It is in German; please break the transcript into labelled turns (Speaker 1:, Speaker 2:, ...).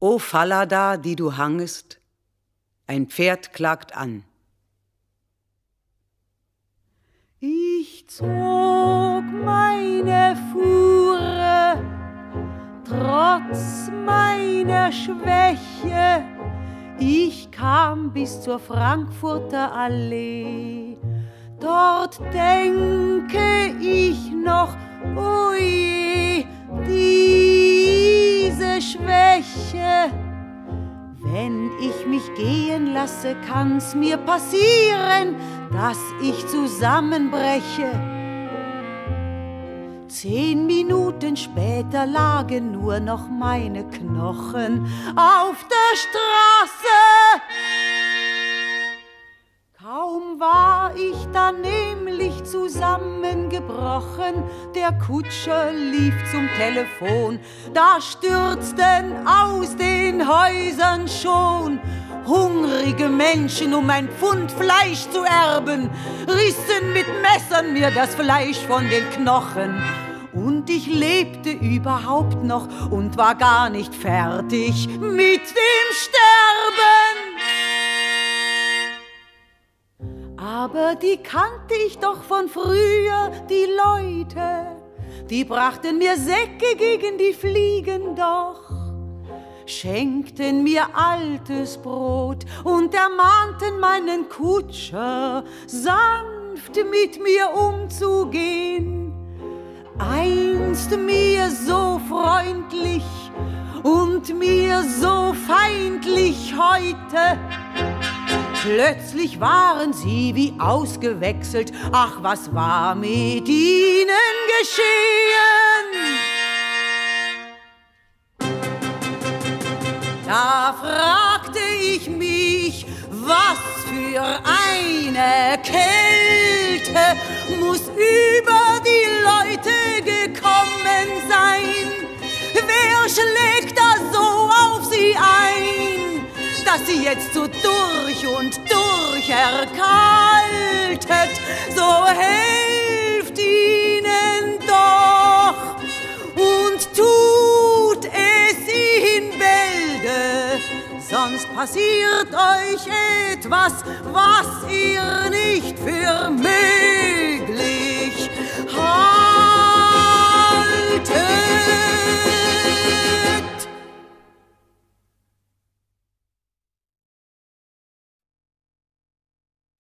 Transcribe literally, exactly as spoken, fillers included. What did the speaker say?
Speaker 1: O Fallada, die du hangest, ein Pferd klagt an.
Speaker 2: Ich zog meine Fuhre, trotz meiner Schwäche. Ich kam bis zur Frankfurter Allee. Dort denke ich noch, oh je, diese Schwäche. Wenn ich mich gehen lasse, kann's mir passieren, dass ich zusammenbreche. Zehn Minuten später lagen nur noch meine Knochen auf der Straße. Kaum war ich dann nämlich zusammengebrochen, der Kutscher lief zum Telefon, da stürzten aus den Häusern schon hungrige Menschen, um ein Pfund Fleisch zu erben, rissen mit Messern mir das Fleisch von den Knochen. Und ich lebte überhaupt noch und war gar nicht fertig mit dem Sterben. Aber die kannte ich doch von früher, die Leute, die brachten mir Säcke gegen die Fliegen doch, schenkten mir altes Brot und ermahnten meinen Kutscher, sanft mit mir umzugehen. Einst mir so freundlich und mir so feindlich heute. Plötzlich waren sie wie ausgewechselt. Ach, was war mit ihnen geschehen? Da fragte ich mich, was für eine Kälte muss über die Leute gekommen sein. Wer schlägt da so auf sie ein, dass sie jetzt so durch und durch erkaltet? So helft ihnen doch und tut es in Bälde, sonst passiert euch etwas, was ihr nicht für möglich